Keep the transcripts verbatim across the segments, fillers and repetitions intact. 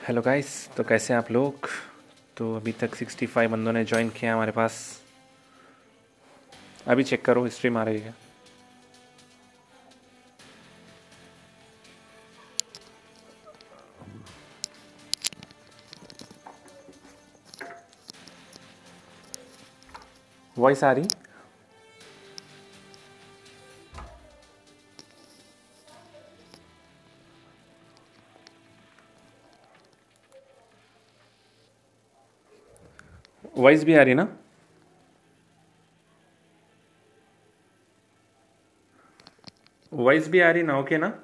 Hello guys, तो कैसे हैं आप लोग। तो अभी तक पैंसठ बंदों ने ज्वाइन किया हमारे पास। अभी चेक करो, हिस्ट्री में आ रही है। वॉइस आ रही? वॉइस भी आ रही ना? वॉइस भी आ रही ना? ओके ना?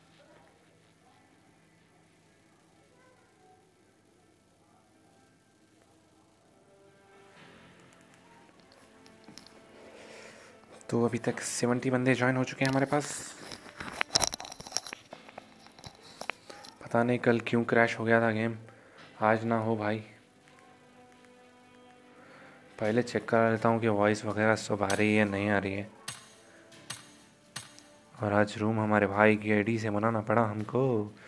तो अभी तक सत्तर बंदे ज्वाइन हो चुके हैं हमारे पास। पता नहीं कल क्यों क्रैश हो गया था गेम, आज ना हो भाई। पहले चेक कर लेता हूँ कि वॉइस वगैरह सब आ रही है नहीं आ रही है। और आज रूम हमारे भाई की आईडी से बनाना पड़ा हमको।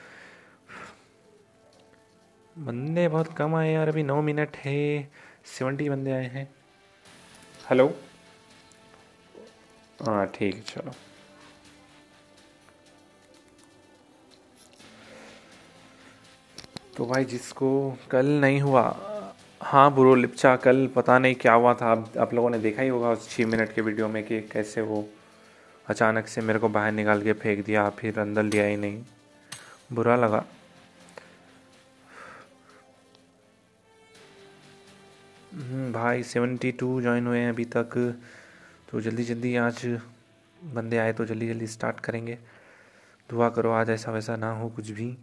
बंदे बहुत कम आए यार, अभी नौ मिनट है, सत्तर बंदे आए हैं। हेलो। हाँ ठीक है, चलो। तो भाई जिसको कल नहीं हुआ, हाँ ब्रो लिपचा, कल पता नहीं क्या हुआ था। आप, आप लोगों ने देखा ही होगा उस छः मिनट के वीडियो में कि कैसे वो अचानक से मेरे को बाहर निकाल के फेंक दिया, फिर अंदर लिया ही नहीं। बुरा लगा। हम्म, भाई सेवेंटी टू ज्वाइन हुए हैं अभी तक। तो जल्दी जल्दी आज बंदे आए तो जल्दी जल्दी स्टार्ट करेंगे। दुआ करो आज ऐसा वैसा ना हो कुछ भी।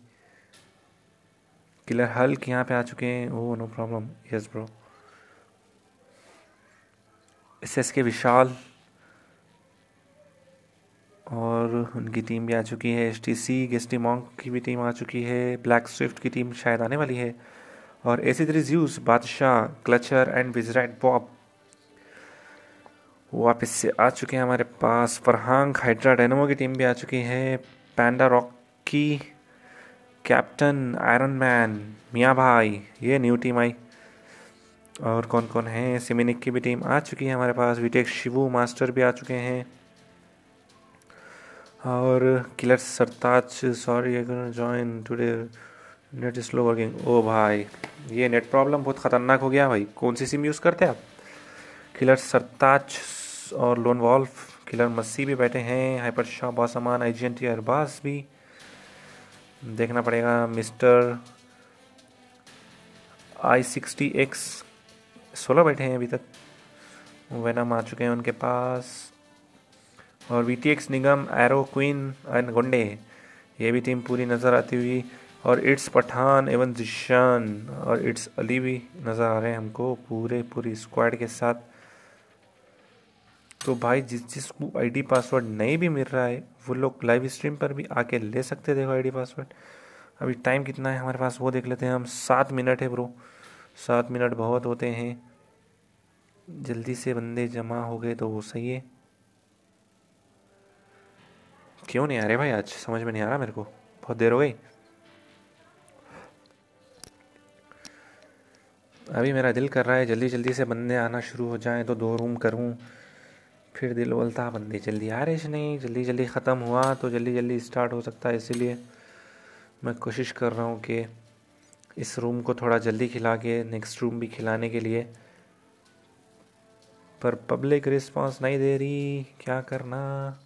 किलर हल्क यहाँ पे आ चुके हैं। Oh no problem, yes bro. S S के विशाल और उनकी टीम भी आ चुकी है। एस टी सी गेस्टी मॉन्क की भी टीम आ चुकी है। ब्लैक स्विफ्ट की टीम शायद आने वाली है। और AC three juice, Badshah, clutcher and विजराइट बॉब वापस से आ चुके हैं हमारे पास। फरहांग हाइड्रा डायनमो की टीम भी आ चुकी है। पैंडा रॉक की कैप्टन आयरन मैन मियाँ भाई, ये न्यू टीम आई। और कौन कौन है, सिमिनिक की भी टीम आ चुकी है हमारे पास। विटेक शिवू मास्टर भी आ चुके हैं। और killer Sartaj, sorry I can join today, net is slow working. ओ भाई, ये नेट प्रॉब्लम बहुत ख़तरनाक हो गया भाई। कौन सी सिम यूज़ करते हैं आप? किलर सरताज और लोन वॉल्फ, किलर मस्सी भी बैठे हैं। Hyper Shah, bossman, I G N T Arbaaz भी देखना पड़ेगा। मिस्टर आई सिक्सटी एक्स सोलह बैठे हैं अभी तक। वेनम आ चुके हैं उनके पास। और V T X Nigam, arrow queen and गुंडे, ये भी टीम पूरी नज़र आती हुई। और इट्स पठान एवं जिशान और इट्स अली भी नज़र आ रहे हैं हमको पूरे पूरी स्क्वाड के साथ। तो भाई जिस जिसको आईडी पासवर्ड नहीं भी मिल रहा है वो लोग लाइव स्ट्रीम पर भी आके ले सकते। देखो आईडी पासवर्ड। अभी टाइम कितना है हमारे पास वो देख लेते हैं हम। सात मिनट है ब्रो, सात मिनट बहुत होते हैं। जल्दी से बंदे जमा हो गए तो वो सही है। क्यों नहीं आ रहे भाई, आज समझ में नहीं आ रहा मेरे को, बहुत देर हो गई। अभी मेरा दिल कर रहा है जल्दी जल्दी से बंदे आना शुरू हो जाएं तो दो रूम करूं। फिर दिल बोलता बंदे जल्दी आ रहे नहीं, जल्दी जल्दी ख़त्म हुआ तो जल्दी जल्दी स्टार्ट हो सकता है। इसीलिए मैं कोशिश कर रहा हूं कि इस रूम को थोड़ा जल्दी खिला के नेक्स्ट रूम भी खिलाने के लिए। पर पब्लिक रिस्पांस नहीं दे रही, क्या करना।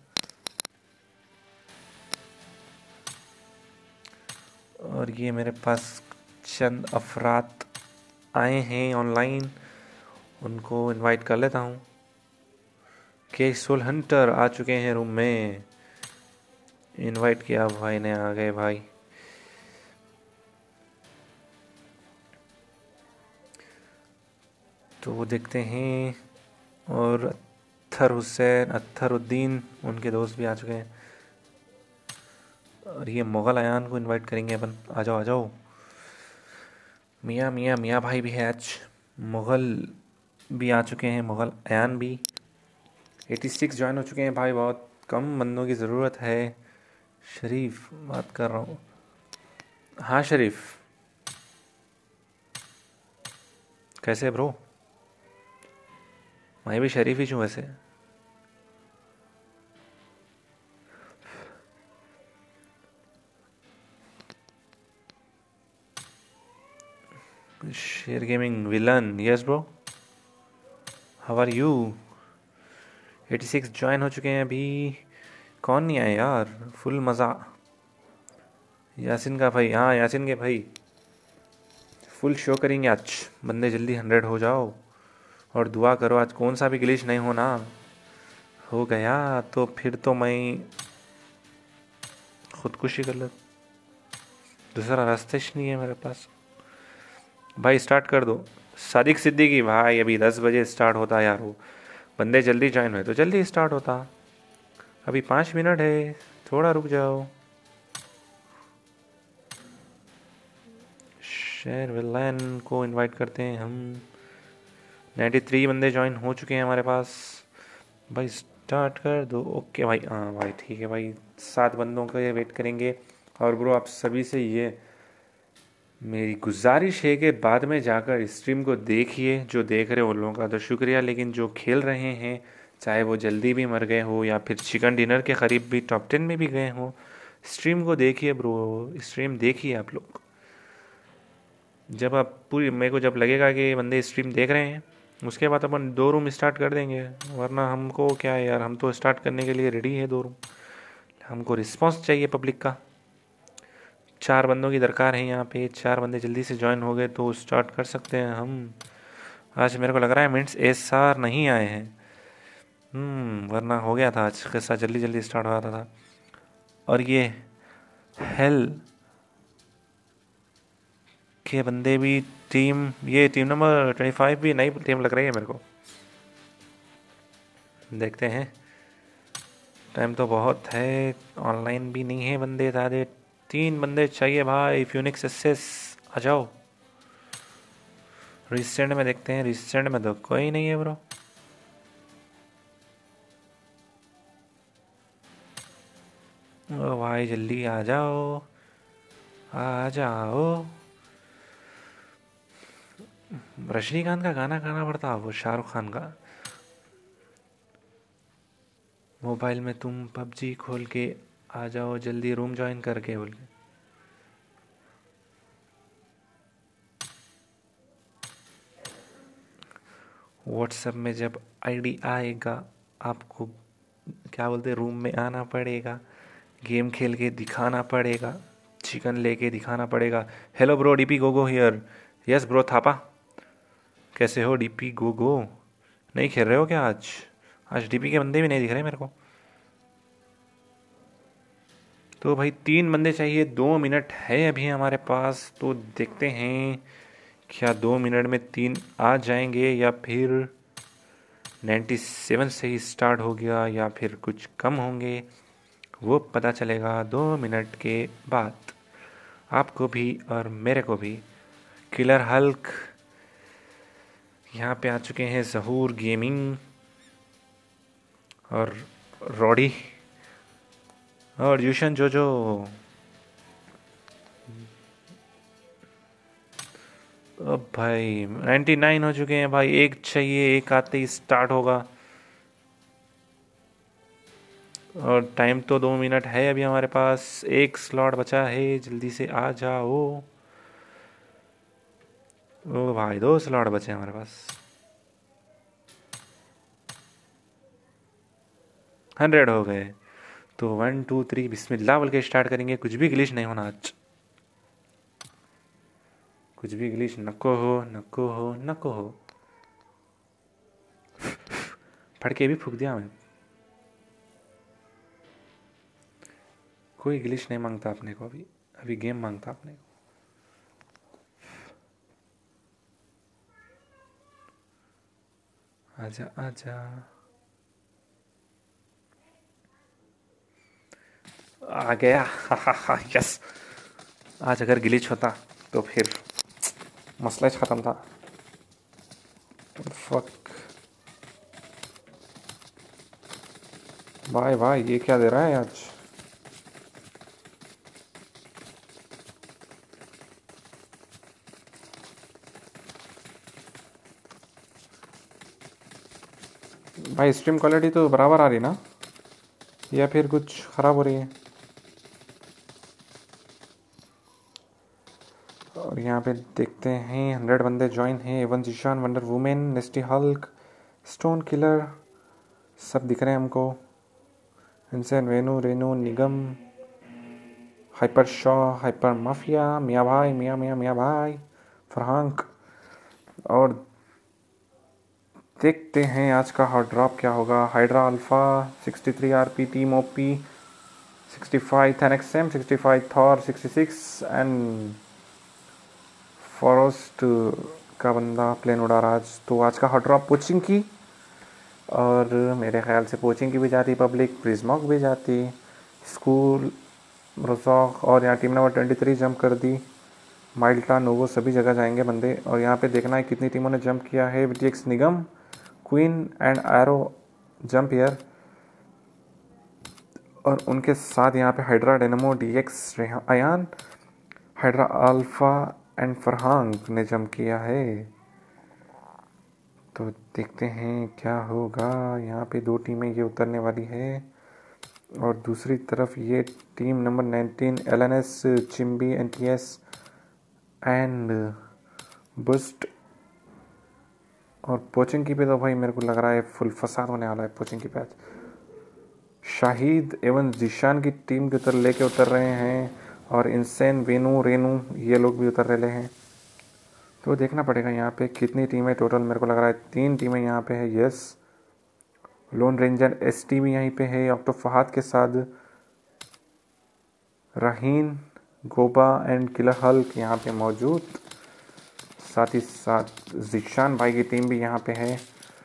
और ये मेरे पास चंद अफराद आए हैं ऑनलाइन, उनको इनवाइट कर लेता हूँ। के सोल हंटर आ चुके हैं रूम में, इनवाइट किया भाई ने, आ गए भाई। तो वो देखते हैं। और अत्थर हुसैन, अत्थरुद्दीन, उनके दोस्त भी आ चुके हैं। और ये मुग़ल अयान को इनवाइट करेंगे अपन। आ जाओ आ जाओ। मियाँ मियाँ मियाँ भाई भी है आज। मुग़ल भी आ चुके हैं, मुग़ल अयान भी। छियासी ज्वाइन हो चुके हैं भाई, बहुत कम बंदों की ज़रूरत है। शरीफ बात कर रहा हूँ। हाँ शरीफ, कैसे ब्रो? मैं भी शरीफ ही हूँ वैसे। Share gaming villain, yes bro, how are you? Eighty six join हो चुके हैं अभी। कौन नहीं आए यार, फुल मज़ा। यासिन का भाई, हाँ यासिन के भाई, फुल शो करेंगे आज। बंदे जल्दी हंड्रेड हो जाओ और दुआ करो आज कौन सा भी ग्लिच नहीं होना। हो गया तो फिर तो मैं खुदकुशी कर ले, दूसरा रास्ता ही नहीं है मेरे पास। भाई स्टार्ट कर दो। सादिक सिद्दीकी भाई, अभी दस बजे स्टार्ट होता यार, वो बंदे जल्दी ज्वाइन हुए तो जल्दी स्टार्ट होता। अभी पाँच मिनट है, थोड़ा रुक जाओ। शेयर विलन को इनवाइट करते हैं हम। नाइन्टी थ्री बंदे ज्वाइन हो चुके हैं हमारे पास। भाई स्टार्ट कर दो। ओके भाई, हाँ भाई ठीक है भाई, सात बंदों का वेट करेंगे। और ब्रो आप सभी से ये मेरी गुजारिश है कि बाद में जाकर स्ट्रीम को देखिए। जो देख रहे हो उन लोगों का तो शुक्रिया, लेकिन जो खेल रहे हैं चाहे वो जल्दी भी मर गए हो या फिर चिकन डिनर के करीब भी टॉप टेन में भी गए हो, स्ट्रीम को देखिए ब्रो, स्ट्रीम देखिए आप लोग। जब आप पूरी, मेरे को जब लगेगा कि बंदे स्ट्रीम देख रहे हैं उसके बाद अपन दो रूम स्टार्ट कर देंगे। वरना हमको क्या है यार, हम तो स्टार्ट करने के लिए रेडी है दो रूम। हमको रिस्पांस चाहिए पब्लिक का। चार बंदों की दरकार है यहाँ पे, चार बंदे जल्दी से ज्वाइन हो गए तो स्टार्ट कर सकते हैं हम। आज मेरे को लग रहा है मिनट्स एस आर नहीं आए हैं। हम्म वरना हो गया था आज किस्सा, जल्दी जल्दी स्टार्ट हो रहा था। और ये हेल के बंदे भी टीम, ये टीम नंबर ट्वेंटी फाइव भी नई टीम लग रही है मेरे को। देखते हैं, टाइम तो बहुत है, ऑनलाइन भी नहीं है बंदे ज़्यादा। तीन बंदे चाहिए भाई। फ्यूनिक्स एसेस आ जाओ। रिसेंट में देखते हैं, रिसेंट में तो कोई नहीं है ब्रो। ओ भाई जल्दी आ जाओ, आ जाओ। रजनीकांत का गाना गाना पड़ता, वो शाहरुख खान का। मोबाइल में तुम पबजी खोल के आ जाओ जल्दी रूम ज्वाइन करके बोल के। व्हाट्सएप में जब आईडी आएगा आपको क्या बोलते, रूम में आना पड़ेगा, गेम खेल के दिखाना पड़ेगा, चिकन लेके दिखाना पड़ेगा। Hello bro, DP gogo here. Yes bro Thapa, कैसे हो डीपी गोगो? नहीं खेल रहे हो क्या आज? आज डीपी के बंदे भी नहीं दिख रहे मेरे को। तो भाई तीन बंदे चाहिए, दो मिनट है अभी हमारे पास, तो देखते हैं क्या दो मिनट में तीन आ जाएंगे या फिर नाइन्टी सेवन से ही स्टार्ट हो गया या फिर कुछ कम होंगे, वो पता चलेगा दो मिनट के बाद आपको भी और मेरे को भी। किलर हल्क यहाँ पे आ चुके हैं, जहूर गेमिंग और रॉडी और यूशन जो जो। अब भाई नाइन्टी नाइन हो चुके हैं भाई, एक चाहिए, एक आते ही स्टार्ट होगा। और टाइम तो दो मिनट है अभी हमारे पास, एक स्लॉट बचा है, जल्दी से आ जाओ। ओ भाई दो स्लॉट बचे हमारे पास। हंड्रेड हो गए तो वन टू थ्री बिस्मिल्लाह बोल के स्टार्ट करेंगे। कुछ भी ग्लिच नहीं होना आज, कुछ भी ग्लिच नको हो, नको हो, नको हो। फट के भी फूक दिया मैं। कोई ग्लिच नहीं मांगता अपने को अभी, अभी गेम मांगता अपने को। आजा आजा, आ गया। यस, आज अगर ग्लिच होता तो फिर मसला ही ख़त्म था। फक भाई, भाई ये क्या दे रहा है आज? भाई स्ट्रीम क्वालिटी तो बराबर आ रही ना, या फिर कुछ ख़राब हो रही है? और यहाँ पे देखते हैं हंड्रेड बंदे ज्वाइन हैं। एवन Zeeshan, wonder women, nasty hulk, stone killer, सब दिख रहे हैं हमको। Insane Venu, Renu, Nigam, hyper Shaw, hyper mafia, मियाँ भाई, मियाँ मियाँ मियाँ भाई, फरहांक। और देखते हैं आज का हॉट ड्रॉप क्या होगा। Hydra alpha, sixty three RP, team OP, sixty five थैनक्सम, sixty five Thor, sixty six and forest का बंदा प्लेन उड़ा रहा आज। तो आज का हॉट ड्रॉप पोचिंग की, और मेरे ख्याल से पोचिंग की भी जाती, पब्लिक प्रिज्मॉक भी जाती, स्कूल रोजॉक, और यहाँ team number twenty three jump कर दी। माइल्टा, नोवो, सभी जगह जाएंगे बंदे। और यहाँ पे देखना है कितनी टीमों ने जंप किया है। VTX, Nigam, queen and arrow jump here, और उनके साथ यहाँ पे hydra, dynamo, DX, Ayaan, hydra alpha and Farhang ने जंप किया है। तो देखते हैं क्या होगा। यहाँ पे दो टीमें ये उतरने वाली है, और दूसरी तरफ ये टीम नंबर नाइनटीन, एलएनएस, चिम्बी, एनटीएस एंड बुस्ट। और पोचिंग की पे तो भाई मेरे को लग रहा है फुल फसाद होने वाला है पोचिंग की पे। शाहिद एवं जीशान की टीम के उतर लेके उतर रहे हैं, और इंसेन, वेनू, रेनू, ये लोग भी उतर रहे हैं। तो देखना पड़ेगा यहाँ पे कितनी टीमें टोटल। मेरे को लग रहा है तीन टीमें यहाँ पे है। Yes, lone ranger S T भी यहीं पे है, ऑक्टो फहाद के साथ रहीन, गोबा एंड किलर हल्क यहाँ पे मौजूद। साथ ही साथ जीशान भाई की टीम भी यहाँ पे है।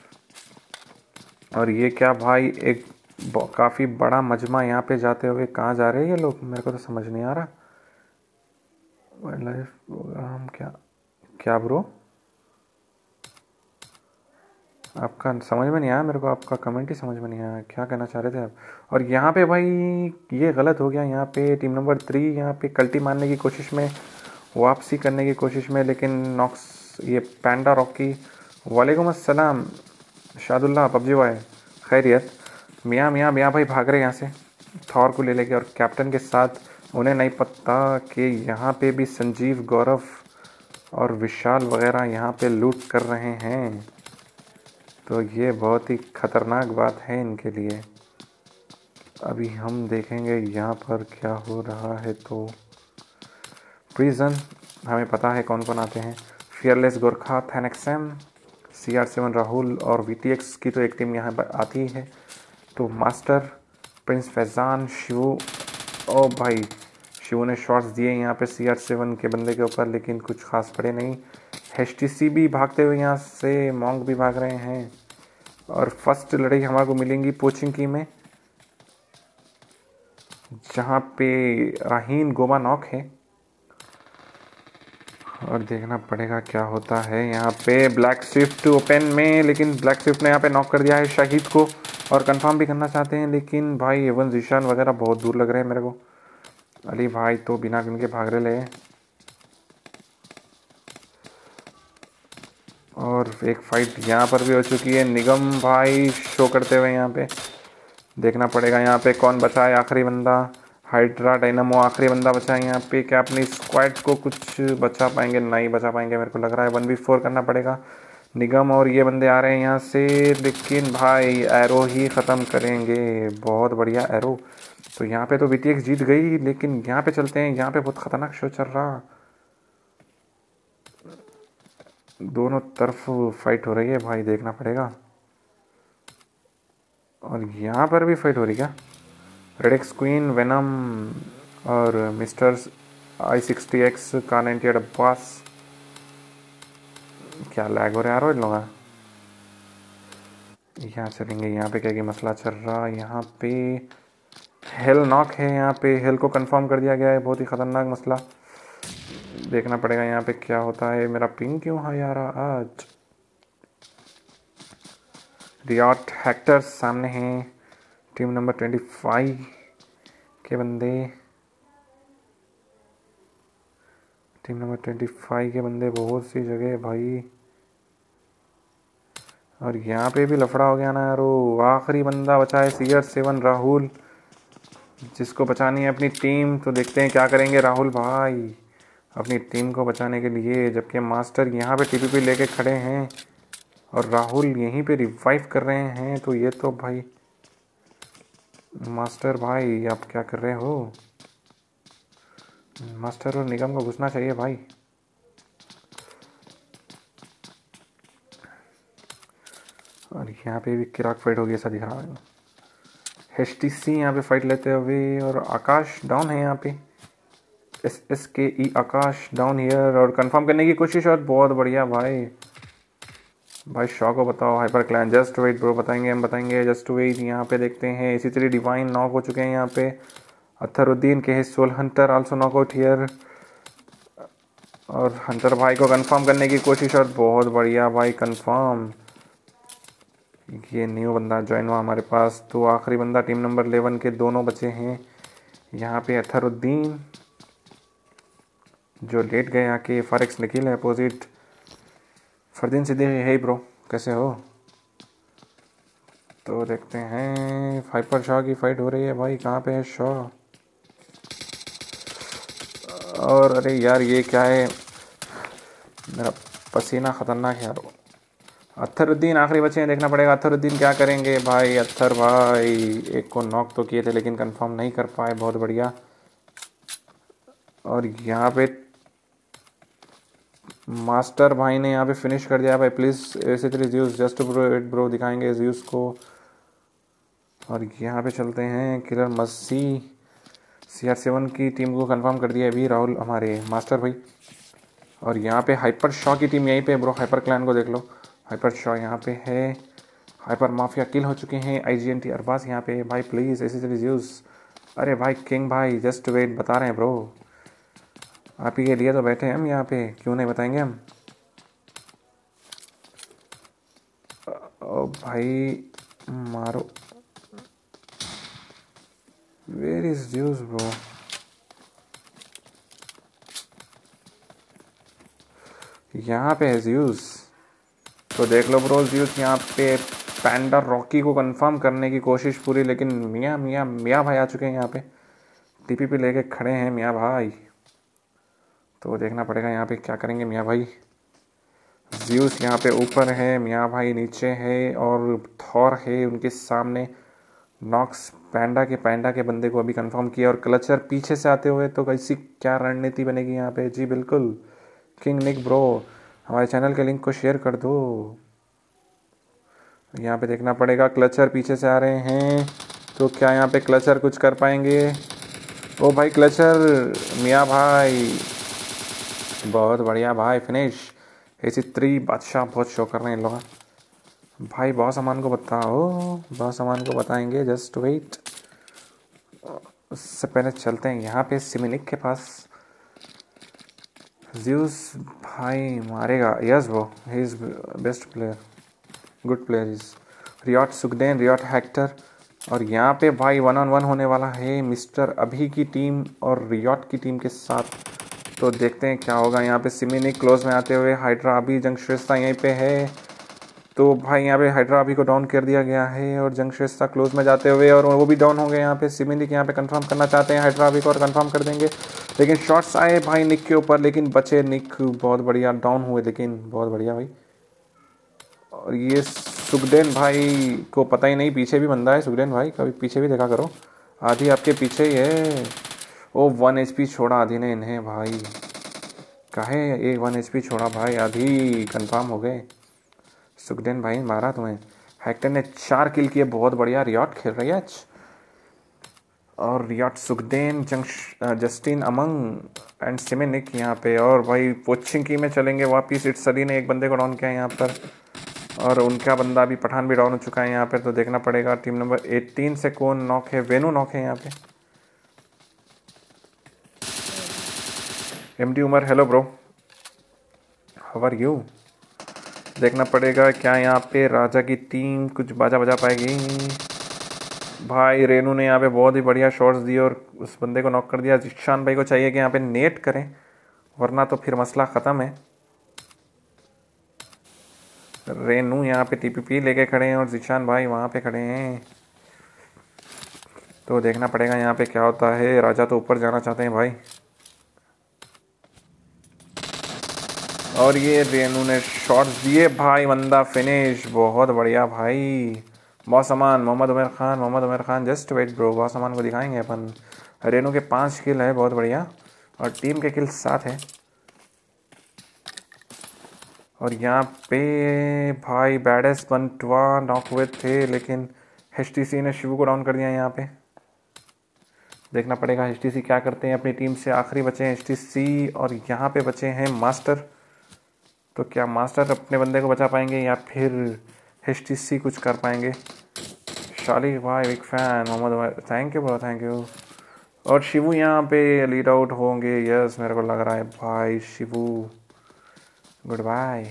और ये क्या भाई, एक काफ़ी बड़ा मजमा यहाँ पे जाते हुए कहाँ जा रहे हैं ये लोग, मेरे को तो समझ नहीं आ रहा। वाइल्ड लाइफ प्रोग्राम क्या क्या ब्रो, आपका समझ में नहीं आया मेरे को, आपका कमेंट ही समझ में नहीं आया, क्या कहना चाह रहे थे आप। और यहाँ पे भाई ये गलत हो गया। यहाँ पे टीम नंबर थ्री यहाँ पे कल्टी मारने की कोशिश में, वापसी करने की कोशिश में, लेकिन नॉक्स, ये पैंडा रॉकी, वालेकुम अस्सलाम शादुल्ला, पबजी बॉय, खैरियत। मियाँ मियाँ मियाँ भाई भाग रहे यहाँ से थॉर को ले लेके, और कैप्टन के साथ। उन्हें नहीं पता कि यहाँ पे भी संजीव, गौरव और विशाल वगैरह यहाँ पे लूट कर रहे हैं। तो ये बहुत ही ख़तरनाक बात है इनके लिए। अभी हम देखेंगे यहाँ पर क्या हो रहा है। तो प्रिजन हमें पता है कौन कौन आते हैं। फियरलेस गोरखा, थैनक्सम, सी आर सेवन राहुल, और वीटीएक्स की तो एक टीम यहाँ पर आती है। तो मास्टर, प्रिंस फैज़ान, शिव। ओ भाई, शिव ने शॉट्स दिए यहाँ पे सी आर सेवन के बंदे के ऊपर, लेकिन कुछ खास पड़े नहीं। एच टी सी भी भागते हुए यहाँ से, मॉन्ग भी भाग रहे हैं। और फर्स्ट लड़ाई हमारे को मिलेंगी पोचिंग की में, जहाँ पे राहीन, गोमा नॉक है। और देखना पड़ेगा क्या होता है। यहाँ पे ब्लैक स्विफ्ट ओपन में, लेकिन ब्लैक स्विफ्ट ने यहाँ पे नॉक कर दिया है शाहिद को, और कंफर्म भी करना चाहते हैं, लेकिन भाई एवन जीशान वगैरह बहुत दूर लग रहे हैं मेरे को। अली भाई तो बिना गन के भाग रहे ले। और एक फाइट यहाँ पर भी हो चुकी है। निगम भाई शो करते हुए यहाँ पे। देखना पड़ेगा यहाँ पे कौन बचा है आखिरी बंदा। हाइड्रा, डायनामो आखिरी बंदा बचा है यहाँ पे। क्या अपनी स्क्वाड को कुछ बचा पाएंगे? नहीं बचा पाएंगे मेरे को लग रहा है। वन वी फोर करना पड़ेगा। निगम और ये बंदे आ रहे हैं यहाँ से, लेकिन भाई एरो ही ख़त्म करेंगे। बहुत बढ़िया एरो। तो यहाँ पे तो वीटीएक्स जीत गई, लेकिन यहाँ पे चलते हैं। यहाँ पे बहुत ख़तरनाक शो चल रहा, दोनों तरफ फाइट हो रही है भाई, देखना पड़ेगा। और यहाँ पर भी फाइट हो रही क्या? रेडिक्स, क्वीन, वेनम और मिस्टर आई सिक्सटी एक्स का नाइन्टी एट अब्बास। क्या लैग हो रहा है यार इन लोग। यहाँ चलेंगे। यहाँ पे क्या क्या मसला चल रहा है। यहाँ पे हेल नॉक है, यहाँ पे हेल को कंफर्म कर दिया गया है। बहुत ही ख़तरनाक मसला। देखना पड़ेगा यहाँ पे क्या होता है। मेरा पिंग क्यों है यार आज। रियॉट हैक्टर्स सामने हैं, टीम नंबर ट्वेंटी फाइव के बंदे। टीम नंबर ट्वेंटी फाइव के बंदे बहुत सी जगह भाई। और यहाँ पे भी लफड़ा हो गया ना यार। वो आखिरी बंदा बचा है सी आर सेवन राहुल, जिसको बचानी है अपनी टीम। तो देखते हैं क्या करेंगे राहुल भाई अपनी टीम को बचाने के लिए, जबकि मास्टर यहाँ पे टीपीपी लेके खड़े हैं और राहुल यहीं पे रिवाइव कर रहे हैं। तो ये तो भाई मास्टर भाई आप क्या कर रहे हो? मास्टर और निगम को घुसना चाहिए भाई। और यहाँ पे भी किराक फाइट होगी ऐसा दिख रहा है। एच टी सी यहाँ पे फाइट लेते हुए और आकाश डाउन है यहाँ पे। एस एस के ई आकाश डाउन हियर और कंफर्म करने की कोशिश। और बहुत बढ़िया भाई भाई शॉ को बताओ hyper clan. Just wait bro बताएंगे हम बताएंगे जस्ट वेट। यहाँ पे देखते हैं इसी तरह डिवाइन नॉक हो चुके हैं यहाँ पे। अथरुद्दीन के soul hunter also knock out here. और हंटर भाई को कंफर्म करने की कोशिश और बहुत बढ़िया भाई कंफर्म। ये न्यू बंदा ज्वाइन हुआ हमारे पास। तो आखिरी बंदा टीम नंबर इलेवन के दोनों बचे हैं यहाँ पे। अथरुद्दीन जो लेट गए आके। फारिक्स निखिल है अपोजिट। फरदीन सीधे है ब्रो कैसे हो? तो देखते हैं हाइपर शॉ की फाइट हो रही है भाई। कहाँ पे है शॉ? और अरे यार ये क्या है, मेरा पसीना खतरनाक है यार। अथरुद्दीन आखिरी बचे हैं, देखना पड़ेगा अथरुद्दीन क्या करेंगे भाई। अत्थर भाई एक को नॉक तो किए थे लेकिन कंफर्म नहीं कर पाए। बहुत बढ़िया। और यहाँ पे मास्टर भाई ने यहाँ पे फिनिश कर दिया भाई। प्लीज़ ऐसे तरह ज्यूस जस्ट ब्रो एट ब्रो दिखाएंगे ज्यूस को। और यहाँ पे चलते हैं किलर मस्सी सी आर सेवन की टीम को कंफर्म कर दिया अभी राहुल हमारे मास्टर भाई। और यहाँ पे हाइपर शॉ की टीम यहीं पे ब्रो। हाइपर क्लैन को देख लो। हाइपर शॉ यहाँ पे है। हाइपर माफिया किल हो चुके हैं। I G N T Arbaaz यहाँ पे भाई। प्लीज़ ऐसे तरह ज्यूस। अरे भाई किंग भाई जस्ट वेट बता रहे हैं ब्रो। आप ही के लिए तो बैठे हैं हम यहाँ पे, क्यों नहीं बताएंगे हम। ओ भाई मारो। Where is juice bro? यहाँ पे है ज्यूस। तो देख लो ब्रो ज्यूस यहाँ पे पैंडा रॉकी को कंफर्म करने की कोशिश पूरी। लेकिन मियाँ मियाँ मियाँ भाई आ चुके हैं यहाँ पे। टीपीपी लेके खड़े हैं मियाँ भाई। तो देखना पड़ेगा यहाँ पे क्या करेंगे मियाँ भाई। ज्यूस यहाँ पे ऊपर है, मियाँ भाई नीचे है और थॉर है उनके सामने। नॉक्स पैंडा के पैंडा के बंदे को अभी कंफर्म किया और क्लचर पीछे से आते हुए। तो कैसी क्या रणनीति बनेगी यहाँ पे? जी बिल्कुल किंग निक ब्रो हमारे चैनल के लिंक को शेयर कर दो। यहाँ पे देखना पड़ेगा क्लचर पीछे से आ रहे हैं। तो क्या यहाँ पे क्लचर कुछ कर पाएंगे? ओ भाई क्लचर मियाँ भाई बहुत बढ़िया भाई फिनिश। ऐसी त्री बादशाह बहुत शो कर रहे हैं लोग भाई। बहुत सामान को बताओ बहुत सामान को बताएंगे जस्ट वेट। उससे पहले चलते हैं यहाँ पे सिमिनिक के पास। ज्यूस भाई मारेगा। Yes bro he is best player good player is. Riot Sugden riot Hector. और यहाँ पे भाई वन ऑन वन होने वाला है मिस्टर अभी की टीम और रियॉट की टीम के साथ। तो देखते हैं क्या होगा। यहाँ पे सिमिनिक क्लोज में आते हुए हाइड्रा अभी जंगश्रेष्ठा यहीं पे है। तो भाई यहाँ पे हाइड्रा अभी को डाउन कर दिया गया है और जंगश्रेष्ठा क्लोज में जाते हुए और वो भी डाउन हो गए। यहाँ पे सिमिनिक यहाँ पे कंफर्म करना चाहते हैं हाइड्रा अभी को और कंफर्म कर देंगे। लेकिन शॉट्स आए भाई निक के ऊपर लेकिन बचे निक। बहुत बढ़िया डाउन हुए लेकिन बहुत बढ़िया भाई। और ये सुगडेन भाई को पता ही नहीं पीछे भी बंदा है। सुगडेन भाई कभी पीछे भी देखा करो, आधी आपके पीछे ही है। ओ वन एच पी छोड़ा आधी ने इन्हें भाई। काहे एक वन एच पी छोड़ा भाई, आधी कंफर्म हो गए। सुगडेन भाई मारा तुम्हें। हेक्टर ने चार किल किए बहुत बढ़िया। रियॉट खेल रही है आज। और riot Sugden Justin among and सिमिनिक यहाँ पे। और भाई पोचिंग की में चलेंगे वापिस। इट्स सली ने एक बंदे को डाउन किया यहाँ पर और उनका बंदा भी पठान भी डाउन हो चुका है यहाँ पे। तो देखना पड़ेगा टीम नंबर एटीन से कौन नॉक है। वेनू नॉक है यहाँ पे। M D Umar hello bro how are you. देखना पड़ेगा क्या यहाँ पे राजा की टीम कुछ बाजा बजा पाएगी। भाई रेनू ने यहाँ पे बहुत ही बढ़िया शॉट्स दिए और उस बंदे को नॉक कर दिया। जिशान भाई को चाहिए कि यहाँ पे नेट करें वरना तो फिर मसला ख़त्म है। रेनू यहाँ पे टीपीपी लेके खड़े हैं और जिशान भाई वहाँ पे खड़े हैं। तो देखना पड़ेगा यहाँ पे क्या होता है। राजा तो ऊपर जाना चाहते हैं भाई, और ये रेनू ने शॉट्स दिए भाई, बंदा फिनिश। बहुत बढ़िया भाई, बहुत सामान। Mohammad Umar Khan, Mohammad Umar Khan just wait bro, बहुत सामान को दिखाएंगे अपन। रेनू के पांच किल है, बहुत बढ़िया, और टीम के किल सात है। और यहाँ पे भाई बैडेस बंटवा नॉक हुए थे, लेकिन एच टी सी ने शिवू को डाउन कर दिया। यहाँ पे देखना पड़ेगा एच टी सी क्या करते हैं। अपनी टीम से आखिरी बचे हैं एच टी सी, और यहाँ पे बचे हैं मास्टर। तो क्या मास्टर अपने बंदे को बचा पाएंगे या फिर एच टी सी कुछ कर पाएंगे। शाली भाई big fan, Mohammad, thank you bro, thank you. और शिवू यहाँ पे लीड आउट होंगे, यस मेरे को लग रहा है भाई। शिवू गुड बाय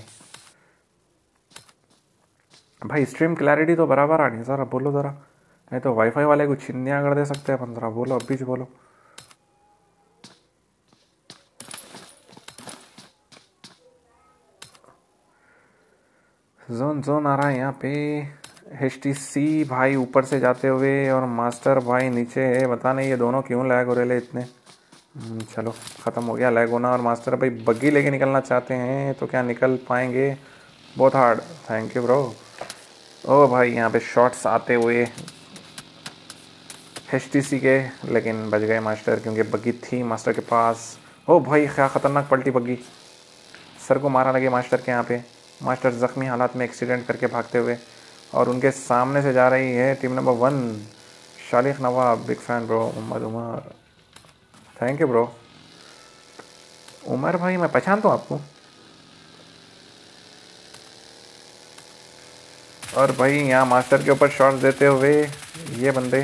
भाई। स्ट्रीम क्लैरिटी तो बराबर आ रही है, ज़रा बोलो ज़रा, नहीं तो वाईफाई वाले को छिन्निया कर दे सकते हैं अपन। ज़रा बोलो, अभी बोलो। जोन जोन आ रहा है यहाँ पे। एच टी सी भाई ऊपर से जाते हुए और मास्टर भाई नीचे है। बता नहीं ये दोनों क्यों लैग हो रहे इतने। चलो ख़त्म हो गया लैग होना। और मास्टर भाई बग्गी लेके निकलना चाहते हैं, तो क्या निकल पाएंगे। बहुत हार्ड, थैंक यू ब्रो। ओ भाई यहाँ पे शॉट्स आते हुए एच टी सी के, लेकिन बच गए मास्टर, क्योंकि बग्गी थी मास्टर के पास। ओ भाई क्या ख़तरनाक पलटी बग्गी, सर को मारा लगे मास्टर के। यहाँ पे मास्टर ज़ख्मी हालात में एक्सीडेंट करके भागते हुए, और उनके सामने से जा रही है team number one. Shalik Nawab big fan bro. Mohammad Umar, thank you bro. Umar भाई मैं पहचानता हूँ आपको। और भाई यहाँ मास्टर के ऊपर शॉट्स देते हुए ये बंदे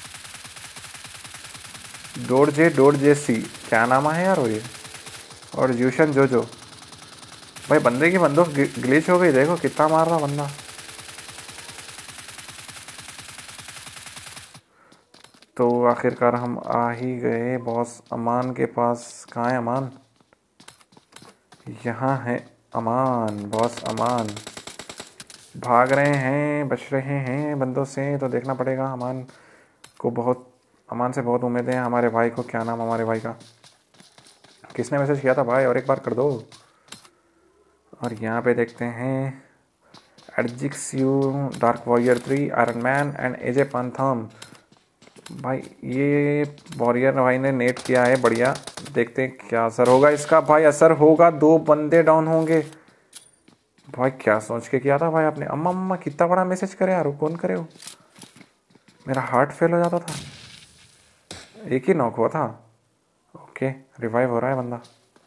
डोड जे डोड जे सी, क्या नाम है यार वो ये, और यूशन जो जो भाई। बंदे की बंदूक ग्लिच हो गई, देखो कितना मार रहा बंदा। तो आखिरकार हम आ ही गए बॉस अमान के पास। कहाँ है अमान, यहाँ है अमान, बॉस अमान। भाग रहे हैं, बच रहे हैं बंदों से, तो देखना पड़ेगा। अमान को बहुत, अमान से बहुत उम्मीदें हैं हमारे भाई को। क्या नाम हमारे भाई का, किसने मैसेज किया था भाई, और एक बार कर दो। और यहाँ पे देखते हैं एडजिक्स यू, dark warrior three, iron man and AJ पंथम। भाई ये वॉरियर भाई ने नेट किया है, बढ़िया। देखते हैं क्या असर होगा इसका। भाई असर होगा, दो बंदे डाउन होंगे। भाई क्या सोच के किया था भाई आपने। अम्मा अम्मा कितना बड़ा मैसेज करे यार, कौन करे हो। मेरा हार्ट फेल हो जाता था। एक ही नॉक हुआ था। ओके रिवाइव हो रहा है बंदा।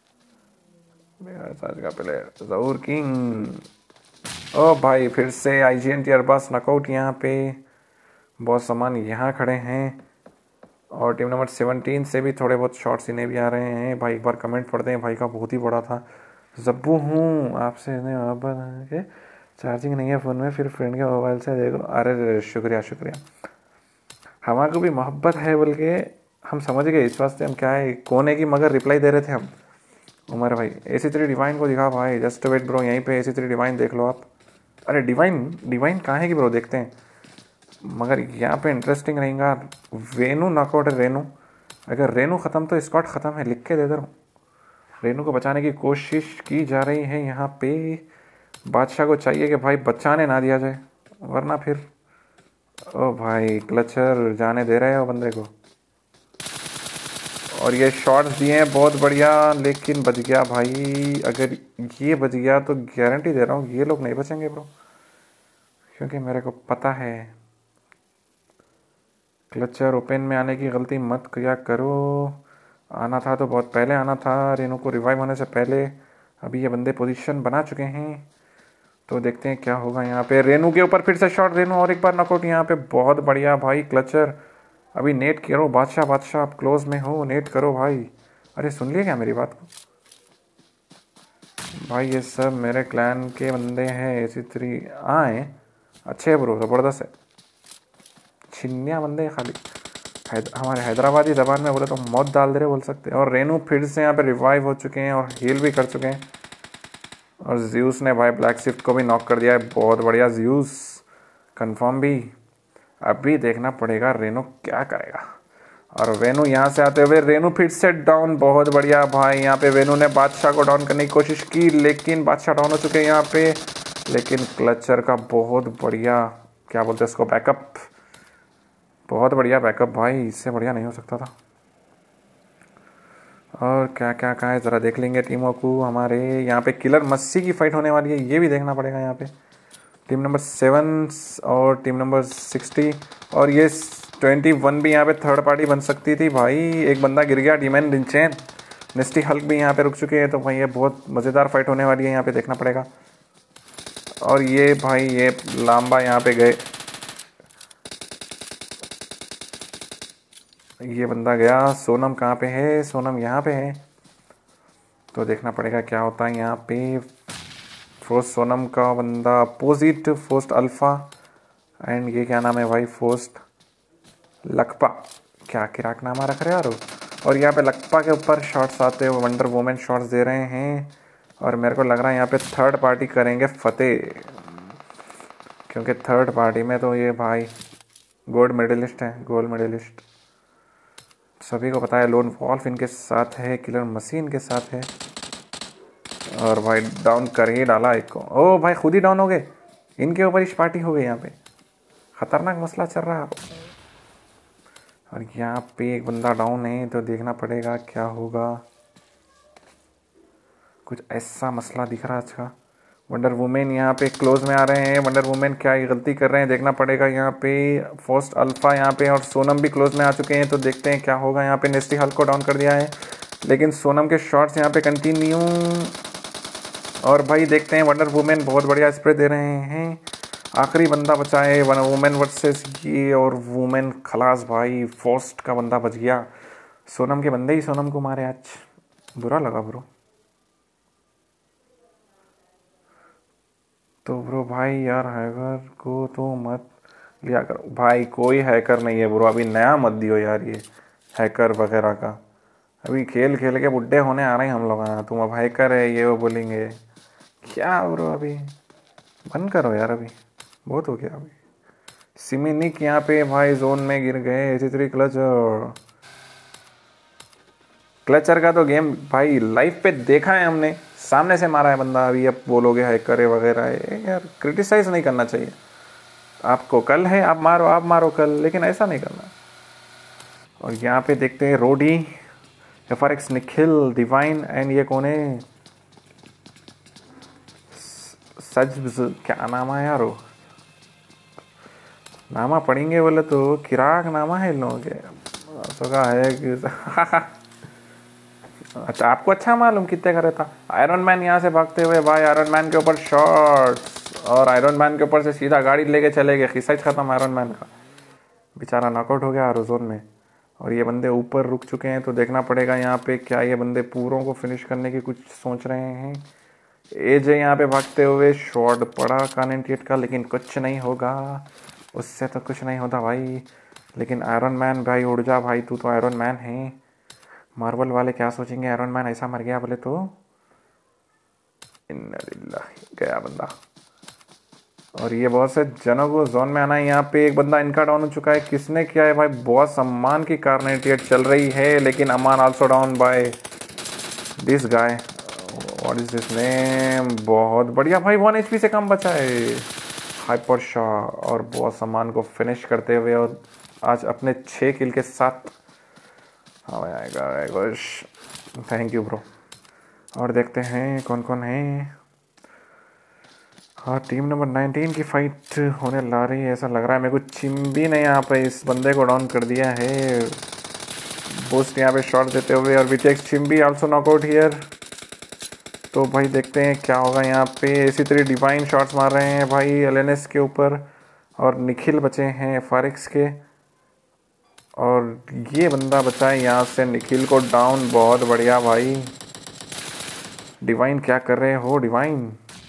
आज का प्लेयर जहूर किंग। ओ भाई फिर से I G N T Arbaaz knockout. यहाँ पे बहुत सामान यहाँ खड़े हैं, और टीम नंबर सेवनटीन से भी थोड़े बहुत शॉट्स इन्हें भी आ रहे हैं। भाई एक बार कमेंट पढ़ते हैं, भाई का बहुत ही बड़ा था। जब्बू हूँ आपसे के चार्जिंग नहीं है फ़ोन में, फिर फ्रेंड के मोबाइल से देखो। अरे शुक्रिया शुक्रिया, हमारे को भी मोहब्बत है, बोल के हम समझ गए इस वास्ते। हम क्या है कौन है कि मगर रिप्लाई दे रहे थे हम। उमर भाई ए सी थ्री डिवाइन को दिखा भाई, जस्ट वेट ब्रो, यहीं पे ए सी थ्री डिवाइन देख लो आप। अरे डिवाइन डिवाइन कहाँ है कि ब्रो, देखते हैं। मगर यहाँ पे इंटरेस्टिंग रहेगा। रेनू नॉकआउट है, रेनू। अगर रेनू ख़त्म तो स्क्वाड ख़त्म है, लिख के दे दे रहा हूँ। रेनू को बचाने की कोशिश की जा रही है यहाँ पे। बादशाह को चाहिए कि भाई बचाने ना दिया जाए, वरना फिर ओ भाई क्लचर जाने दे रहे हो बंदे को। और ये शॉट्स दिए हैं बहुत बढ़िया, लेकिन बच गया भाई। अगर ये बच गया तो गारंटी दे रहा हूँ ये लोग नहीं बचेंगे ब्रो, क्योंकि मेरे को पता है। क्लचर ओपन में आने की गलती मत किया करो। आना था तो बहुत पहले आना था, रेनू को रिवाइव होने से पहले। अभी ये बंदे पोजीशन बना चुके हैं, तो देखते हैं क्या होगा। यहाँ पे रेनू के ऊपर फिर से शॉट, रेनू और एक बार नॉकआउट यहाँ पे। बहुत बढ़िया भाई क्लचर। अभी नेट करो बादशाह, बादशाह आप क्लोज में हो, नेट करो भाई। अरे सुन लिया क्या मेरी बात को भाई। ये सब मेरे क्लैन के बंदे हैं। ए सी थ्री आए अच्छे ब्रो, ज़बरदस्त है। छिन्निया बंदे खाली हैद, हमारे हैदराबादी ज़बान में बोले तो मौत डाल दे रहे बोल सकते हैं। और रेनू फिर से यहाँ पे रिवाइव हो चुके हैं और हील भी कर चुके हैं। और ज्यूस ने भाई ब्लैक शिफ्ट को भी नॉक कर दिया है, बहुत बढ़िया ज्यूस कंफर्म भी। अभी देखना पड़ेगा रेनो क्या करेगा। और वेनु यहाँ से आते हुए रेनू फिर से डाउन, बहुत बढ़िया भाई। यहाँ पे वेनु ने बादशाह को डाउन करने की कोशिश की लेकिन बादशाह डाउन हो चुके हैं यहाँ पे। लेकिन क्लचर का बहुत बढ़िया क्या बोलते हैं इसको, बैकअप, बहुत बढ़िया बैकअप भाई, इससे बढ़िया नहीं हो सकता था। और क्या क्या कहा है ज़रा देख लेंगे टीमों को। हमारे यहाँ पे किलर मस्सी की फाइट होने वाली है, ये भी देखना पड़ेगा यहाँ पे। टीम नंबर सेवन और टीम नंबर सिक्सटी, और ये ट्वेंटी वन भी यहाँ पे थर्ड पार्टी बन सकती थी भाई। एक बंदा गिर गया, डीमैन रिंचेन, नेस्टी हल्क भी यहाँ पे रुक चुके हैं। तो भाई ये बहुत मज़ेदार फाइट होने वाली है, यहाँ पे देखना पड़ेगा। और ये भाई ये लांबा यहाँ पे गए, ये बंदा गया। सोनम कहाँ पे है, सोनम यहाँ पे है। तो देखना पड़ेगा क्या होता है यहाँ पे। फोस्ट सोनम का बंदा अपोजिट फोस्ट अल्फ़ा, एंड ये क्या नाम है भाई, फोस्ट लकपा, क्या किराक नामा रख रहे यार। और यहाँ पे लकपा के ऊपर शॉट्स आते हुए वंडर वुमेन शॉट्स दे रहे हैं। और मेरे को लग रहा है यहाँ पे थर्ड पार्टी करेंगे फतेह, क्योंकि थर्ड पार्टी में तो ये भाई गोल्ड मेडलिस्ट है, गोल्ड मेडलिस्ट सभी को पता है। लोन वॉल्फ इनके साथ है, किलर मशीन के साथ है। और भाई डाउन कर ही डाला एक को। ओ भाई खुद ही डाउन हो गए, इनके ऊपर ही पार्टी हो गई यहाँ पे, खतरनाक मसला चल रहा है। और यहाँ पे एक बंदा डाउन है, तो देखना पड़ेगा क्या होगा। कुछ ऐसा मसला दिख रहा है। अच्छा वंडर वुमेन यहाँ पे क्लोज में आ रहे हैं। वंडर वुमेन क्या ये गलती कर रहे हैं, देखना पड़ेगा यहाँ पे। फर्स्ट अल्फ़ा यहाँ पे और सोनम भी क्लोज में आ चुके हैं, तो देखते हैं क्या होगा। यहाँ पे नेस्टी हल्क को डाउन कर दिया है, लेकिन सोनम के शॉट्स यहाँ पे कंटिन्यू। और भाई देखते हैं वंडर वुमेन बहुत बढ़िया स्प्रे दे रहे हैं। आखिरी बंदा बचा है वन वुमेन वर्सेस ये, और वुमेन खलास भाई, फर्स्ट का बंदा बच गया। सोनम के बंदे ही सोनम को मारे, आज बुरा लगा ब्रो। तो ब्रो भाई यार हैकर को तो मत लिया करो भाई, कोई हैकर नहीं है ब्रो, अभी नया मत दियो यार ये हैकर वगैरह का। अभी खेल खेल के बुड्ढे होने आ रहे हैं हम लोग, हाँ तुम अब हैकर है ये वो बोलेंगे क्या ब्रो। अभी बंद करो यार, अभी बहुत हो गया। अभी सिमिनिक यहाँ पे भाई जोन में गिर गए। इसी तरह क्लचर, क्लचर का तो गेम भाई लाइव पे देखा है हमने, सामने से मारा है बंदा। अभी अब बोलोगे हैकर है वगैरह है, यार क्रिटिसाइज नहीं करना चाहिए। आपको कल है, आप मारो, आप मारो कल, लेकिन ऐसा नहीं करना। और यहाँ पे देखते हैं रोडी, F R X Nikhil, divine, and ये कौन है, सज, क्या नामा है यार, नामा पढ़ेंगे बोले तो किराक नामा है इन लोगों के, तो का है कि अच्छा आपको अच्छा मालूम कितने का रहता। आयरन मैन यहाँ से भागते हुए भाई, आयरन मैन के ऊपर शॉट्स, और आयरन मैन के ऊपर से सीधा गाड़ी लेके चले गए। खिसाइज खत्म आयरन मैन का, बेचारा नॉकआउट हो गया आरोजोन में। और ये बंदे ऊपर रुक चुके हैं, तो देखना पड़ेगा यहाँ पे क्या ये बंदे पूरों को फिनिश करने की कुछ सोच रहे हैं। एज है यहाँ पे भागते हुए, शॉट पड़ा कानेंटिएट का, लेकिन कुछ नहीं होगा, उससे तो कुछ नहीं होता भाई। लेकिन आयरन मैन भाई उड़ जा भाई, तू तो आयरन मैन है। मार्वल वाले क्या सोचेंगे, आयरन मैन ऐसा मर गया बोले तो, इन्ना लिल्लाह गया बंदा। और ये बहुत से जनों को जोन में आना है। यहाँ पे एक बंदा इनका डाउन हो चुका है, किसने किया है भाई, बहुत सम्मान की कार्नेटिएट चल रही है, लेकिन Aman also down by this guy, what is this name. बहुत बढ़िया भाई, वन एचपी से कम बचा है हाइपर शाह, और बहुत सम्मान को फिनिश करते हुए, और आज अपने छः किल के साथ। हाँ आएगा, थैंक यू ब्रो। और देखते हैं कौन कौन है। हाँ टीम नंबर नाइनटीन की फाइट होने ला रही है, ऐसा लग रहा है मेरे को। चिम्बी ने यहाँ पे इस बंदे को डाउन कर दिया है, बूस्ट यहाँ पे शॉट देते हुए, और विटेक्स चिम्बी आल्सो नॉकआउट हियर। तो भाई देखते हैं क्या होगा यहाँ पे। इसी तरह डिवाइन शॉट्स मार रहे हैं भाई एलएनएस के ऊपर, और निखिल बचे हैं फारिक्स के, और ये बंदा बचा है यहाँ से निखिल को डाउन। बहुत बढ़िया भाई, डिवाइन क्या कर रहे हो डिवाइन,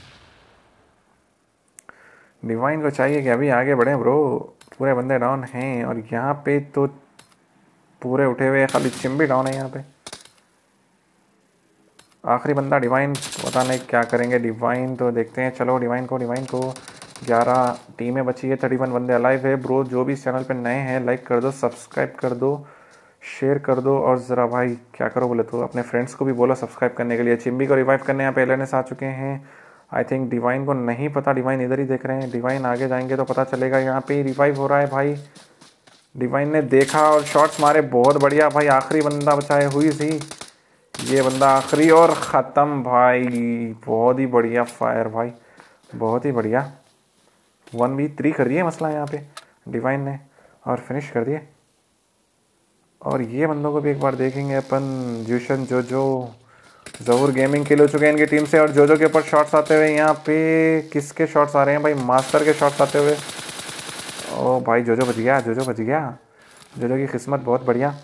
डिवाइन को चाहिए कि अभी आगे बढ़े ब्रो। पूरे बंदे डाउन हैं, और यहाँ पे तो पूरे उठे हुए, खाली चिम्बी डाउन है यहाँ पे। आखिरी बंदा डिवाइन, पता नहीं क्या करेंगे डिवाइन, तो देखते हैं। चलो डिवाइन को डिवाइन को ग्यारह टीमें बची है, थर्टी वन बंदे अलाइव है। ब्रो जो भी इस चैनल पे नए हैं लाइक कर दो, सब्सक्राइब कर दो, शेयर कर दो, और ज़रा भाई क्या करो बोले तो अपने फ्रेंड्स को भी बोलो सब्सक्राइब करने के लिए। चिम्बी को रिवाइव करने यहाँ पे एलएनएस आ चुके हैं। आई थिंक डिवाइन को नहीं पता, डिवाइन इधर ही देख रहे हैं। डिवाइन आगे जाएंगे तो पता चलेगा। यहाँ पे रिवाइव हो रहा है भाई, डिवाइन ने देखा और शॉट्स मारे, बहुत बढ़िया भाई। आखिरी बंदा बचा है, हुई सी ये बंदा आखिरी, और ख़त्म भाई। बहुत ही बढ़िया फायर भाई, बहुत ही बढ़िया। वन वी थ्री कर दिए मसला यहाँ पे डिवाइन ने, और फिनिश कर दिए। और ये बंदों को भी एक बार देखेंगे अपन। जूशन जो जो जहूर गेमिंग किल हो चुके हैं इनकी टीम से, और जो जो के ऊपर शॉट्स आते हुए यहाँ पे किसके शॉट्स आ रहे हैं भाई, मास्टर के शॉट्स आते हुए। ओ भाई जो जो बच गया, जो जो बच गया, जो जो की किस्मत बहुत बढ़िया।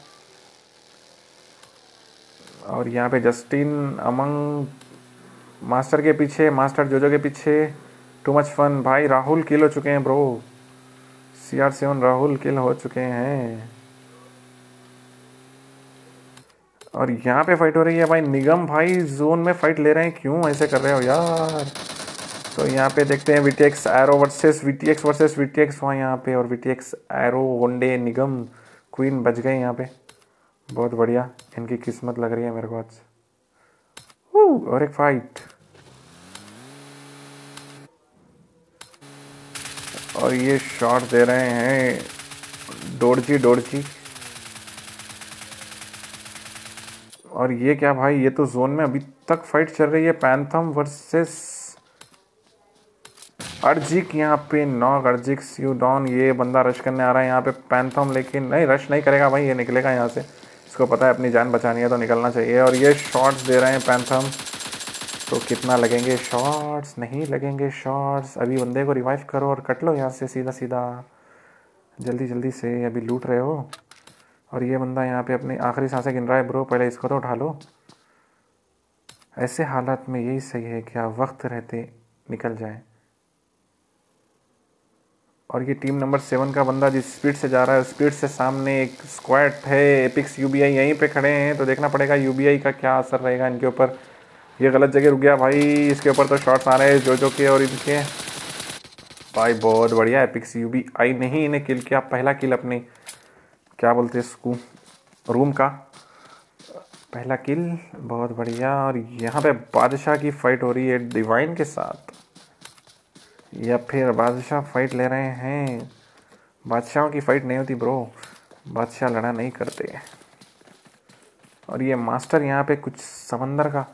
और यहाँ पे जस्टिन अमंग मास्टर के पीछे, मास्टर जो जो के पीछे। टू मच फन भाई। राहुल किल हो चुके हैं bro, C R seven Rahul kill हो चुके हैं। और यहाँ पे फाइट हो रही है भाई। निगम भाई जोन में फाइट ले रहे हैं, क्यों ऐसे कर रहे हो यार। तो यहाँ पे देखते हैं VTX arrow versus VTX versus VTX हुआ यहाँ पे, और VTX arrow one day Nigam queen बच गए यहाँ पे। बहुत बढ़िया, इनकी किस्मत लग रही है मेरे को आज। और एक फाइट, और ये शॉट दे रहे हैं डोरजी डोरजी। और ये क्या भाई, ये तो जोन में अभी तक फाइट चल रही है। पैंथम वर्सेस अर्जिक, यहाँ पे नॉक अर्जिक स्यूडॉन। ये बंदा रश करने आ रहा है यहाँ पे पैंथम, लेकिन नहीं रश नहीं करेगा भाई, ये निकलेगा यहाँ से। इसको पता है अपनी जान बचानी है तो निकलना चाहिए। और ये शॉट्स दे रहे हैं पैंथम, तो कितना लगेंगे शॉट्स, नहीं लगेंगे शॉट्स। अभी बंदे को रिवाइव करो और कट लो यहाँ से सीधा सीधा, जल्दी जल्दी से, अभी लूट रहे हो। और ये बंदा यहाँ पे अपनी आखिरी सांसें गिन रहा है। ब्रो पहले इसको तो उठा लो। ऐसे हालात में यही सही है कि आप वक्त रहते निकल जाए। और ये टीम नंबर सेवन का बंदा जिस स्पीड से जा रहा है उस स्पीड से सामने एक स्क्वाड है एपिक्स यूबीआई यहीं पे खड़े हैं, तो देखना पड़ेगा यूबीआई का क्या असर रहेगा इनके ऊपर। ये गलत जगह रुक गया भाई, इसके ऊपर तो शॉट्स आ रहे हैं जो जो के और इनके। भाई बहुत बढ़िया, एपिक्स यूबीआई ने ही इन्हें किल किया, पहला किल अपने क्या बोलते हैं इसको, रूम का पहला किल, बहुत बढ़िया। और यहाँ पे बादशाह की फाइट हो रही है डिवाइन के साथ, या फिर बादशाह फाइट ले रहे हैं। बादशाहों की फाइट नहीं होती ब्रो, बादशाह लड़ा नहीं करते। और ये मास्टर यहाँ पे कुछ समंदर का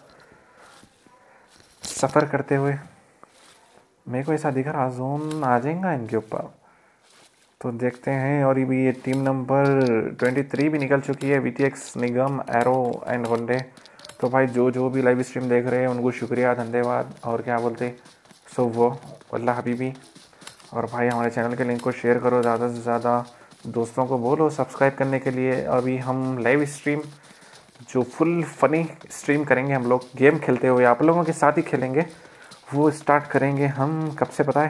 सफ़र करते हुए, मेरे को ऐसा दिख रहा जोन आ जाएगा इनके ऊपर, तो देखते हैं। और ये भी ये टीम नंबर ट्वेंटी थ्री भी निकल चुकी है, VTX Nigam arrow and one day. तो भाई जो जो भी लाइव स्ट्रीम देख रहे हैं उनको शुक्रिया, धन्यवाद, और क्या बोलते सो वो अल्लाह हबीबी। और भाई हमारे चैनल के लिंक को शेयर करो, ज़्यादा से ज़्यादा दोस्तों को बोलो सब्सक्राइब करने के लिए। अभी हम लाइव स्ट्रीम जो फुल फनी स्ट्रीम करेंगे, हम लोग गेम खेलते हुए आप लोगों के साथ ही खेलेंगे, वो स्टार्ट करेंगे हम कब से पता है।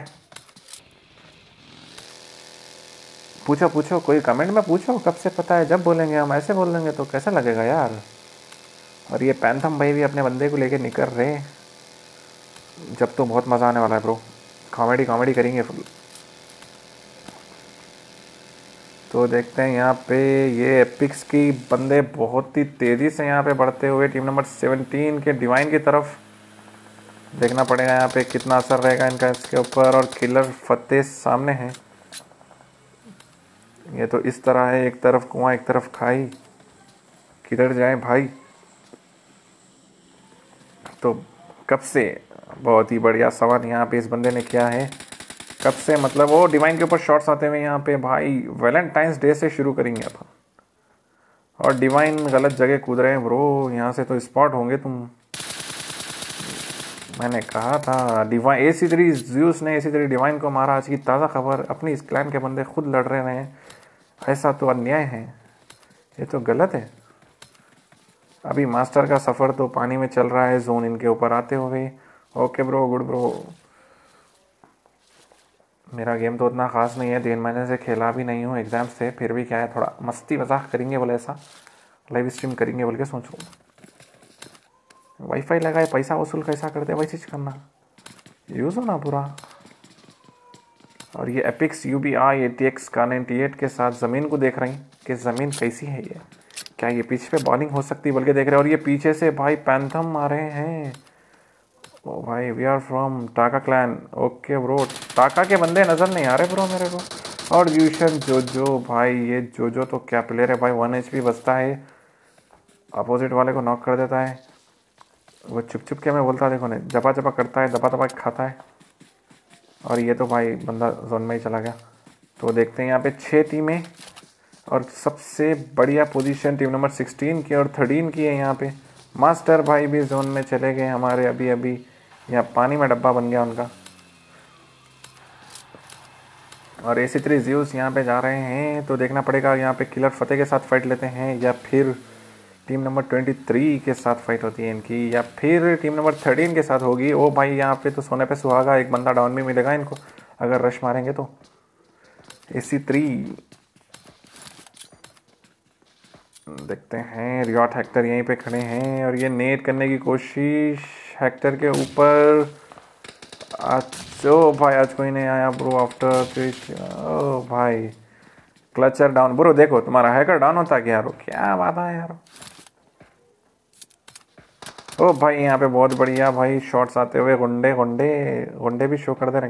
पूछो पूछो, कोई कमेंट में पूछो कब से पता है, जब बोलेंगे हम, ऐसे बोल देंगे तो कैसा लगेगा यार। और ये पैंथम भाई भी अपने बंदे को लेके निकल रहे, जब तो बहुत मज़ा आने वाला है ब्रो, कॉमेडी कॉमेडी करेंगे फुल। तो देखते हैं यहाँ पे ये एपिक्स की बंदे बहुत ही तेज़ी से यहाँ पे बढ़ते हुए टीम नंबर सेवनटीन के डिवाइन की तरफ। देखना पड़ेगा यहाँ पे कितना असर रहेगा इनका इसके ऊपर। और किलर फतेह सामने है, ये तो इस तरह है, एक तरफ कुआं एक तरफ खाई, किधर जाए भाई। तो कब से, बहुत ही बढ़िया सवाल यहाँ पे इस बंदे ने किया है, कब से मतलब वो डिवाइन के ऊपर शॉट्स आते हुए यहाँ पे भाई। वैलेंटाइंस डे से शुरू करेंगे अपन। और डिवाइन गलत जगह कूद रहे हैं ब्रो, यहाँ से तो स्पॉट होंगे तुम। मैंने कहा था Divine, A C three Juice ने ए सी थ्री डिवाइन को मारा। आज की ताज़ा खबर, अपनी इस क्लैन के बंदे खुद लड़ रहे हैं, ऐसा तो अन्याय है, ये तो गलत है। अभी मास्टर का सफ़र तो पानी में चल रहा है, जोन इनके ऊपर आते हुए। Okay bro, good bro. मेरा गेम तो उतना ख़ास नहीं है, तीन महीने से खेला भी नहीं हूँ एग्ज़ाम से, फिर भी क्या है थोड़ा मस्ती मजाक करेंगे बोले, ऐसा लाइव स्ट्रीम करेंगे बोल के सोच रहा हूँ। वाईफाई लगाए पैसा वसूल कैसा करते वैसे करना, यूज़ होना पूरा। और ये Epics U P I A T X का नाइन्टी एट के साथ ज़मीन को देख रहे हैं कि ज़मीन कैसी है ये, क्या ये पिच पे बॉलिंग हो सकती है बल्कि देख रहे हैं। और ये पीछे से भाई पैंथम आ रहे हैं। ओ भाई we are from Taka clan. Okay bro, Taka के बंदे नज़र नहीं आ रहे ब्रो मेरे को। और यूशन जो जो भाई, ये जो जो तो क्या प्लेयर है भाई, वन एच पी बचता है, अपोजिट वाले को नॉक कर देता है। वो चुप चुप के मैं बोलता देखो ने, जपा जपा करता है, दबा दबा खाता है। और ये तो भाई बंदा जोन में ही चला गया। तो देखते हैं यहाँ पे छः टीमें और सबसे बढ़िया पोजीशन टीम नंबर सिक्सटीन की और थर्टीन की है। यहाँ पे मास्टर भाई भी जोन में चले गए हमारे अभी अभी, यहाँ पानी में डब्बा बन गया उनका। और ए सी थ्री ज्यूस यहाँ पे जा रहे हैं, तो देखना पड़ेगा यहाँ पे किलर फतेह के साथ फाइट लेते हैं या फिर टीम नंबर ट्वेंटी थ्री के साथ फाइट होती है इनकी, या फिर टीम नंबर थर्टीन के साथ होगी। ओ भाई यहाँ पे तो सोने पे सुहागा, एक बंदा डाउन भी मिलेगा इनको अगर रश मारेंगे तो। ए सी थ्री देखते हैं, रियॉट हेक्टर यहीं पे खड़े हैं और ये नेट करने की कोशिश हेक्टर के ऊपर। ओ भाई आज कोई नहीं आया ब्रो आफ्टर। ओ भाई क्लचर डाउन ब्रो, देखो तुम्हारा हैकर डाउन होता क्या यारो, क्या बात है यार। ओ भाई यहाँ पे बहुत बढ़िया भाई शॉट्स आते हुए, गुंडे गुंडे गुंडे भी शो कर दे रहे,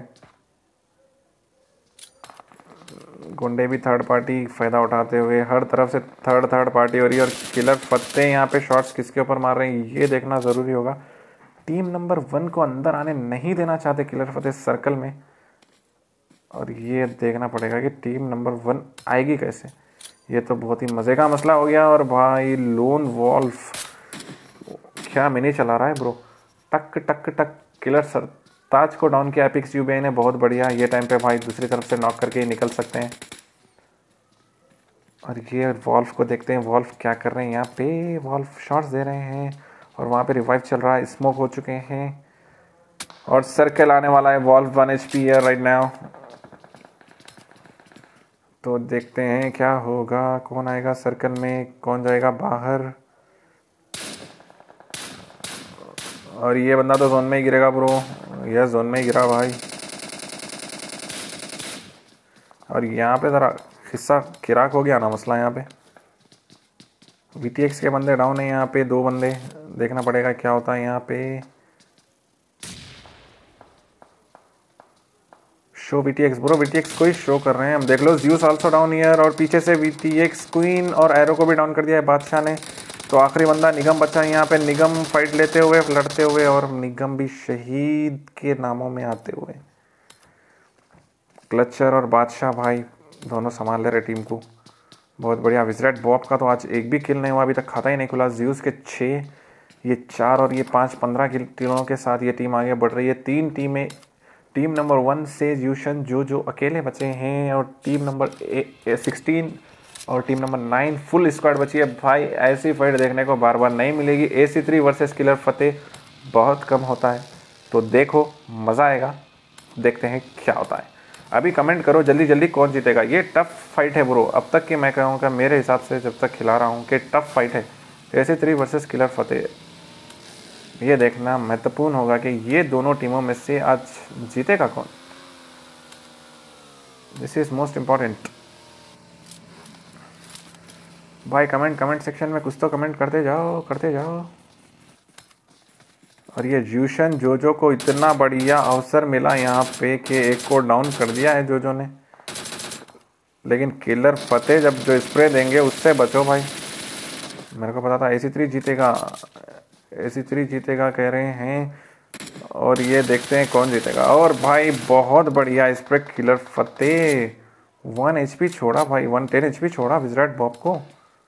गुंडे भी थर्ड पार्टी फ़ायदा उठाते हुए, हर तरफ से थर्ड थर्ड पार्टी हो रही है। और किलर फत्ते यहाँ पे शॉट्स किसके ऊपर मार रहे हैं ये देखना ज़रूरी होगा। टीम नंबर वन को अंदर आने नहीं देना चाहते किलर फतेह सर्कल में, और ये देखना पड़ेगा कि टीम नंबर वन आएगी कैसे। ये तो बहुत ही मज़े का मसला हो गया। और भाई लोन वॉल्फ क्या मिनी चला रहा है ब्रो, टक टक टक किलर सरताज को डाउन किया एपिक्स यू पी आई ने, बहुत बढ़िया। ये टाइम पे भाई दूसरी तरफ से नॉक करके ही निकल सकते हैं। और ये वॉल्फ को देखते हैं, वॉल्फ क्या कर रहे हैं यहाँ पे। वॉल्फ शॉट्स दे रहे हैं और वहाँ पे रिवाइव चल रहा है, स्मोक हो चुके हैं और सर्कल आने वाला है। वॉल्फ वन एच पी है राइट नाउ, तो देखते हैं क्या होगा, कौन आएगा सर्कल में, कौन जाएगा बाहर। और ये बंदा तो जोन में ही गिरेगा ब्रो, यह जोन में ही गिरा भाई। और यहाँ पे ज़रा हिस्सा किराक हो गया ना मसला। यहाँ पे वी टी एक्स के बंदे डाउन है, यहाँ पे दो बंदे, देखना पड़ेगा क्या होता है यहाँ पे। Show V T X bro, V T X को ही शो कर रहे हैं हम, देख लो ज्यूस आल्सो डाउन ईयर। और पीछे से वी टी एक्स क्वीन और एरो को भी डाउन कर दिया है बादशाह ने। तो आखिरी बंदा निगम बचा है यहाँ पे, निगम फाइट लेते हुए लड़ते हुए, और निगम भी शहीद के नामों में आते हुए। क्लचर और बादशाह भाई दोनों संभाल ले रहे टीम को, बहुत बढ़िया। विजरेट बॉब का तो आज एक भी किल नहीं हुआ, अभी तक खाता ही नहीं खुला। ज्यूस के छः, ये चार और ये पाँच, पंद्रह किलों के साथ ये टीम आगे बढ़ रही है। तीन टीमें, टीम नंबर वन से यूशन जो जो अकेले बचे हैं, और टीम नंबर सिक्सटीन और team number nine full squad बची है। भाई ऐसी फाइट देखने को बार बार नहीं मिलेगी। A C three versus killer Fateh बहुत कम होता है, तो देखो मज़ा आएगा, देखते हैं क्या होता है। अभी कमेंट करो जल्दी जल्दी कौन जीतेगा। ये टफ फाइट है ब्रो, अब तक की मैं कहूँगा मेरे हिसाब से जब तक खिला रहा हूँ कि टफ फाइट है। A C three versus killer Fateh, ये देखना महत्वपूर्ण होगा कि ये दोनों टीमों में से आज जीतेगा कौन। This is most important. भाई कमेंट कमेंट सेक्शन में कुछ तो कमेंट करते जाओ करते जाओ। और ये जूशन जोजो को इतना बढ़िया अवसर मिला यहाँ पे कि एक को डाउन कर दिया है जोजो ने, लेकिन किलर फतेह जब जो स्प्रे देंगे उससे बचो भाई। मेरे को पता था ए सी थ्री जीतेगा, ए सी थ्री जीतेगा कह रहे हैं, और ये देखते हैं कौन जीतेगा। और भाई बहुत बढ़िया spray killer Fateh, one H P छोड़ा भाई, वन टेन एच पी छोड़ा विजराट बॉब को।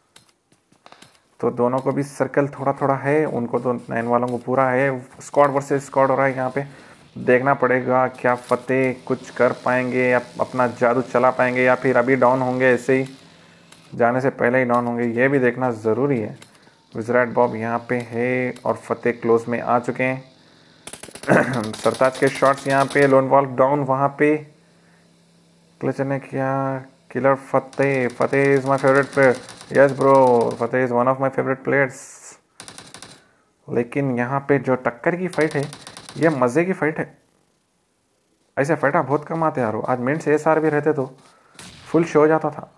तो दोनों को भी सर्कल थोड़ा थोड़ा है, उनको तो नाइन वालों को पूरा है। स्क्वाड वर्सेस स्क्वाड हो रहा है यहाँ पे, देखना पड़ेगा क्या फतेह कुछ कर पाएंगे या अपना जादू चला पाएंगे, या फिर अभी डाउन होंगे, ऐसे ही जाने से पहले ही डाउन होंगे, ये भी देखना ज़रूरी है। विजराट बॉब यहाँ पे है और फतेह क्लोज में आ चुके हैं। सरताज के शॉट्स यहाँ पे, लोन वॉल्फ डाउन वहाँ पे, क्लचर ने किया। Killer Fateh, Fateh is my favourite player, yes bro, Fateh is one of my favourite players. लेकिन यहाँ पे जो टक्कर की फाइट है ये मज़े की फाइट है। ऐसे फाइटा बहुत कम आते यार। आज मिनट से एस आर भी रहते तो फुल शो हो जाता था।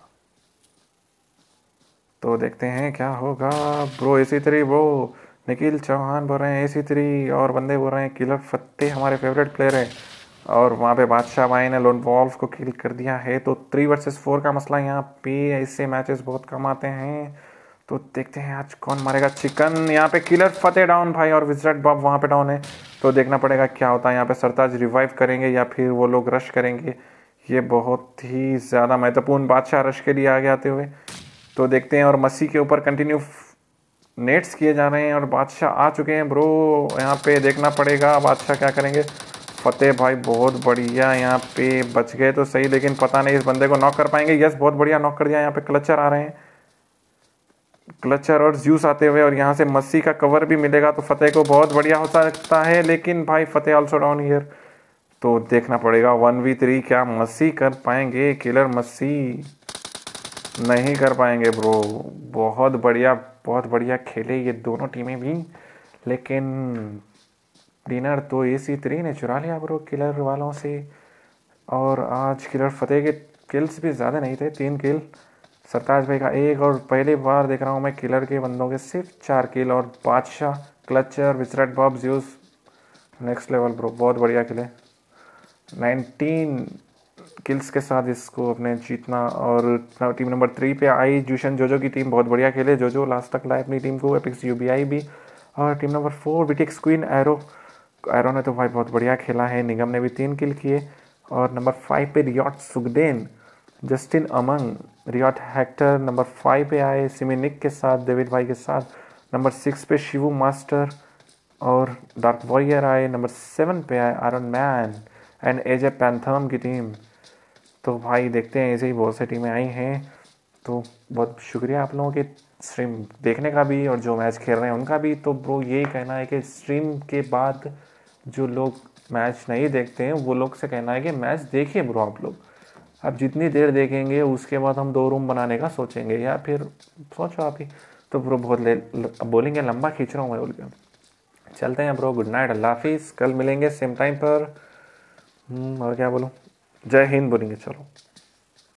तो देखते हैं क्या होगा। Bro A C three bro, Nikhil Chauhan बोल रहे हैं ए सी थ्री, और बंदे बोल रहे हैं किलर फत्ते हमारे फेवरेट प्लेयर है। और वहाँ पे बादशाह भाई ने लोन वॉल्फ को किल कर दिया है। तो थ्री वर्सेस फोर का मसला यहाँ पे, ऐसे मैचेस बहुत कम आते हैं। तो देखते हैं आज कौन मारेगा चिकन। यहाँ पे किलर फतेह डाउन भाई, और विजरेट बॉब वहाँ पे डाउन है। तो देखना पड़ेगा क्या होता है यहाँ पे। सरताज रिवाइव करेंगे या फिर वो लोग रश करेंगे, ये बहुत ही ज़्यादा महत्वपूर्ण। बादशाह रश के लिए आगे आते हुए, तो देखते हैं। और मसी के ऊपर कंटिन्यू नेट्स किए जा रहे हैं और बादशाह आ चुके हैं ब्रो। यहाँ पे देखना पड़ेगा बादशाह क्या करेंगे। फतेह भाई बहुत बढ़िया, यहाँ पे बच गए तो सही, लेकिन पता नहीं इस बंदे को नॉक कर पाएंगे। यस बहुत बढ़िया नॉक कर दिया। यहाँ पे क्लचर आ रहे हैं, क्लचर और ज्यूस आते हुए, और यहाँ से मस्सी का कवर भी मिलेगा तो फतेह को बहुत बढ़िया हो सकता है। लेकिन भाई फतेह ऑल्सो डाउन हियर। तो देखना पड़ेगा वन वी थ्री क्या मस्सी कर पाएंगे। किलर मस्सी नहीं कर पाएंगे ब्रो। बहुत बढ़िया बहुत बढ़िया खेले ये दोनों टीमें भी, लेकिन डिनर तो ए सी थ्री ने चुरा लिया ब्रो किलर वालों से। और आज किलर फतेह के किल्स भी ज़्यादा नहीं थे, तीन किल सरताज भाई का एक, और पहली बार देख रहा हूँ मैं किलर के बंदों के सिर्फ चार किल। और बादशाह, क्लचर, विजरेट Bob, Juice next level bro, बहुत बढ़िया खेले। नाइनटीन किल्स के साथ इसको अपने जीतना। और टीम नंबर थ्री पे आई जूशन जोजो की टीम, बहुत बढ़िया खेले। जोजो लास्ट तक लाए अपनी टीम को, एपिक्स यू पी आई भी। और team number four VTX Queen Arrow, Arrow ने तो भाई बहुत बढ़िया खेला है। निगम ने भी तीन किल किए। और नंबर फाइव पे Riot Sugden, Justin Among, Riot Hector number five पे आए सिमिनिक के साथ, डेविड भाई के साथ। नंबर सिक्स पे शिवू मास्टर और डार्क वॉरियर आए। नंबर सेवन पे आए आयरन मैन एंड एजे पैंथम की टीम। तो भाई देखते हैं, ऐसे ही बहुत सी टीमें आई हैं। तो बहुत शुक्रिया आप लोगों के स्ट्रीम देखने का भी, और जो मैच खेल रहे हैं उनका भी। तो ब्रो यही कहना है कि स्ट्रीम के बाद जो लोग मैच नहीं देखते हैं वो लोग से कहना है कि मैच देखिए ब्रो आप लोग। आप जितनी देर देखेंगे उसके बाद हम दो रूम बनाने का सोचेंगे, या फिर सोचो आप ही। तो ब्रो बहुत ले बोलेंगे लंबा खींच रहा हूँ मैं बोल के। चलते हैं ब्रो, गुड नाइट, अल्लाह हाफिज़। कल मिलेंगे सेम टाइम पर। और क्या बोलूँ, जय हिंद बोलेंगे। चलो।